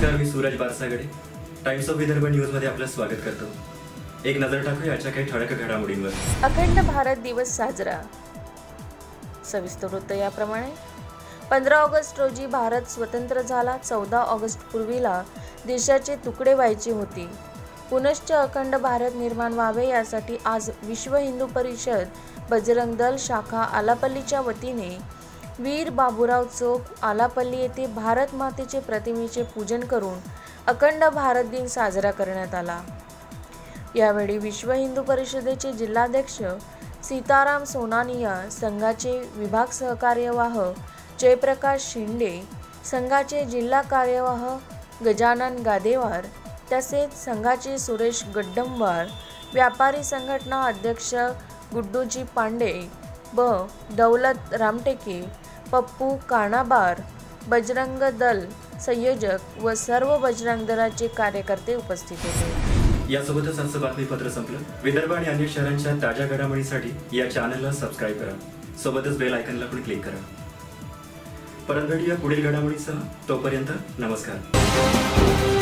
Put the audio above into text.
नमस्कार, मी Suraj Barsagade Times of Vidarbha न्यूजमध्ये आपलं स्वागत करतो। एक नजर टाकूया आजच्या काही ठळक घडामोडींवर। अखंड भारत दिवस साजरा। सविस्तर वृत्त याप्रमाणे 15 ऑगस्ट रोजी भारत स्वतंत्र झाला। 14 ऑगस्ट पूर्वीला देशाचे तुकडे व्हायचे होते। पुनश्च अखंड भारत निर्माण व्हावे यासाठी आज विश्व हिंदू परिषद बजरंग दल शाखा आलापल्लीच्या वतीने वीर बाबूराव चौक आलापल्ली येथे भारत मातेचे प्रतिमेचे पूजन करून अखंड भारत दिन साजरा करण्यात आला। यावेळी विश्व हिंदू परिषदेचे जिल्हाध्यक्ष सीताराम सोनानिया, संघाचे विभाग सहकार्यवाह जयप्रकाश शिंदे, संघाचे जिल्हा कार्यवाह गजानन गादेवार, तसेच संघाचे सुरेश गड्डमवार, व्यापारी संघटना अध्यक्ष गुड्डूजी पांडे व दौलत रामटेके, पप्पू कानाबार, बजरंग दल संयोजक व सर्व बजरंग दलाचे कार्यकर्ते उपस्थित होते। यासोबतच आजचं बातमीपत्र संपलं। विदर्भ आणि अन्य शहरांच्या ताज्या घडामोडींसाठी या चॅनलला सबस्क्राइब करा, सोबतच बेल आयकॉनला पण क्लिक करा। परत भेटूया पुढील घडामोडींसह, तोपर्यंत नमस्कार।